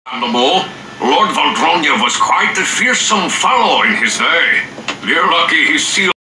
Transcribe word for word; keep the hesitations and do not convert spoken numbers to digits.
Understandable. Lord Valdronia was quite a fearsome fellow in his day. We're lucky he's sealed.